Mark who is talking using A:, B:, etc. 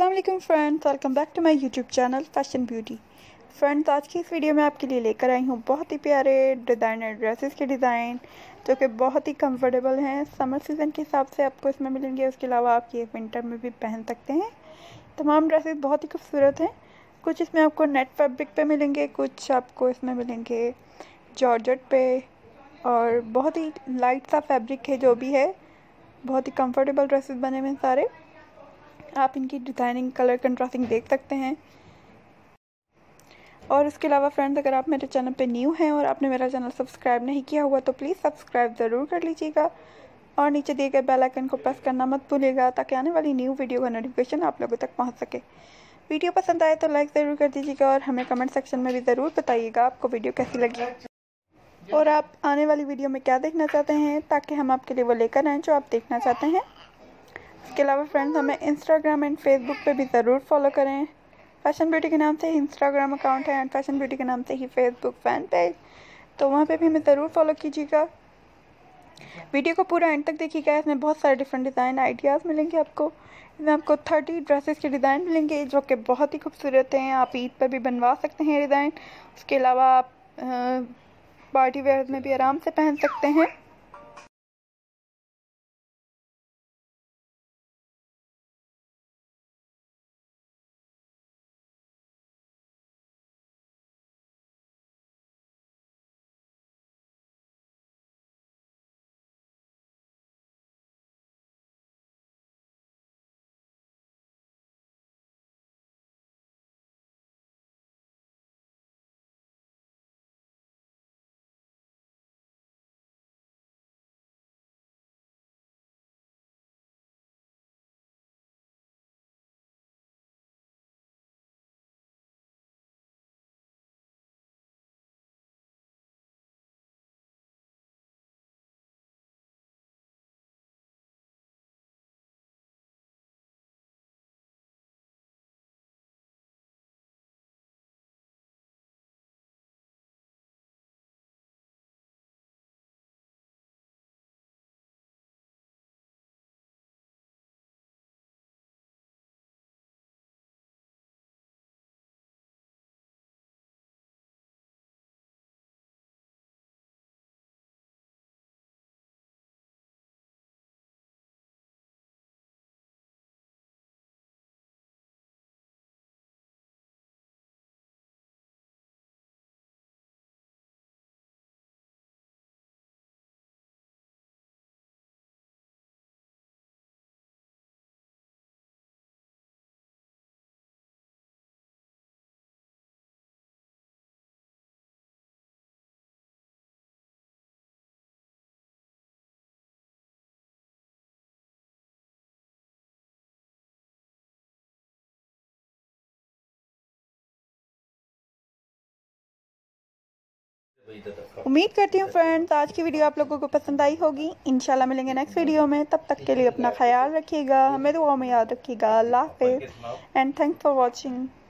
A: अस्सलाम वालेकुम friends, welcome back to my YouTube channel fashion beauty. Friends, आज की इस वीडियो में आपके लिए लेकर आई हूँ बहुत ही प्यारे डिज़ाइनर ड्रेसेस के डिज़ाइन जो कि बहुत ही कंफर्टेबल हैं। समर सीज़न के हिसाब से आपको इसमें मिलेंगे, उसके अलावा आप ये विंटर में भी पहन सकते हैं। तमाम ड्रेसेस बहुत ही खूबसूरत हैं। कुछ इसमें आपको नेट फैब्रिक पे मिलेंगे, कुछ आपको इसमें मिलेंगे जॉर्जेट पे, और बहुत ही लाइट सा फैब्रिक है जो भी है। बहुत ही कंफर्टेबल ड्रेसेस बने हुए हैं सारे। आप इनकी डिज़ाइनिंग, कलर कंट्रास्टिंग देख सकते हैं। और उसके अलावा फ्रेंड्स, अगर आप मेरे चैनल पे न्यू हैं और आपने मेरा चैनल सब्सक्राइब नहीं किया हुआ तो प्लीज़ सब्सक्राइब ज़रूर कर लीजिएगा और नीचे दिए गए बेल आइकन को प्रेस करना मत भूलिएगा ताकि आने वाली न्यू वीडियो का नोटिफिकेशन आप लोगों तक पहुँच सके। वीडियो पसंद आए तो लाइक ज़रूर कर दीजिएगा और हमें कमेंट सेक्शन में भी ज़रूर बताइएगा आपको वीडियो कैसी लगी और आप आने वाली वीडियो में क्या देखना चाहते हैं, ताकि हम आपके लिए वो लेकर आएँ जो आप देखना चाहते हैं। इसके अलावा फ्रेंड्स, हमें इंस्टाग्राम एंड फेसबुक पे भी ज़रूर फॉलो करें। फैशन ब्यूटी के नाम से ही इंस्टाग्राम अकाउंट है एंड फैशन ब्यूटी के नाम से ही फेसबुक फ़ैन पेज, तो वहाँ पे भी हमें ज़रूर फॉलो कीजिएगा। वीडियो को पूरा एंड तक देखिएगा, इसमें बहुत सारे डिफरेंट डिज़ाइन आइडियाज़ मिलेंगे आपको। इसमें आपको 30 ड्रेसेस के डिज़ाइन मिलेंगे जो कि बहुत ही खूबसूरत हैं। आप ईद पर भी बनवा सकते हैं डिज़ाइन। उसके अलावा आप पार्टी वेयर में भी आराम से पहन सकते हैं। उम्मीद करती हूँ फ्रेंड्स आज की वीडियो आप लोगों को पसंद आई होगी। इंशाल्लाह मिलेंगे नेक्स्ट वीडियो में। तब तक के लिए अपना ख्याल रखिएगा, हमें दुआ में याद रखिएगा। अल्लाह हाफ़िज़ एंड थैंक्स फॉर वॉचिंग।